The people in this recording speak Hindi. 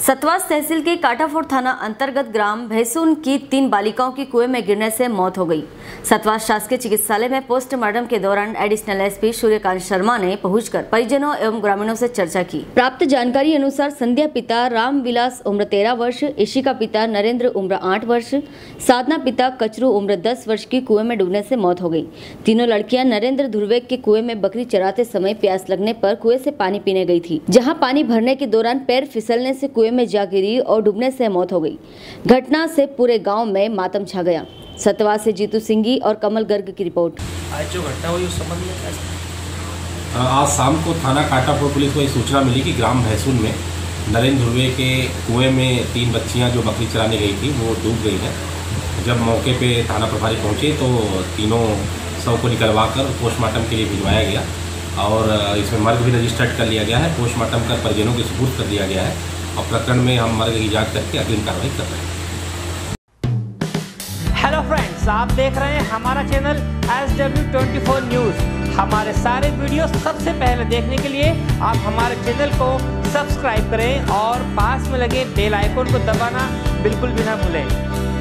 सतवास तहसील के काटाफोड़ थाना अंतर्गत ग्राम भैसून की 3 बालिकाओं की कुएं में गिरने से मौत हो गई। सतवास शासकीय चिकित्सालय में पोस्टमार्टम के दौरान एडिशनल एसपी सूर्यकांत शर्मा ने पहुंचकर परिजनों एवं ग्रामीणों से चर्चा की। प्राप्त जानकारी अनुसार संध्या पिता रामविलास उम्र 13 वर्ष, ईशिका पिता नरेंद्र उम्र 8 वर्ष, साधना पिता कचरू उम्र 10 वर्ष की कुएं में डूबने से मौत हो गई। तीनों लड़कियां नरेंद्र धुर्वेक के कुएं में बकरी चराते समय प्यास लगने पर कुएं से पानी पीने गई थी, जहां पानी भरने के दौरान पैर फिसलने से कुएं में जा गिरी और डूबने से मौत हो गई। घटना से पूरे गांव में मातम छा गया। सतवास से जीतू सिंघी और कमल गर्ग की रिपोर्ट। आज जो घटना हुई उस संबंध में क्या? आज शाम को थाना काटाफोड़ पुलिस को ये सूचना मिली कि ग्राम भैसून में नरेंद्र धुर्वे के कुएं में 3 बच्चियां जो बकरी चराने गई थी वो डूब गई हैं। जब मौके पे थाना प्रभारी पहुंचे तो तीनों शव को निकलवा कर पोस्टमार्टम के लिए भिजवाया गया और इसमें मर्ग भी रजिस्टर्ड कर लिया गया है। पोस्टमार्टम कर परिजनों के सुपुर्द कर दिया गया है और प्रकरण में हम मर्ग की जांच करके अग्रिम कार्रवाई कर रहे हैं। हेलो फ्रेंड्स, आप देख रहे हैं हमारा चैनल SW24 न्यूज़। हमारे सारे वीडियो सबसे पहले देखने के लिए आप हमारे चैनल को सब्सक्राइब करें और पास में लगे बेल आइकन को दबाना बिल्कुल भी ना भूलें।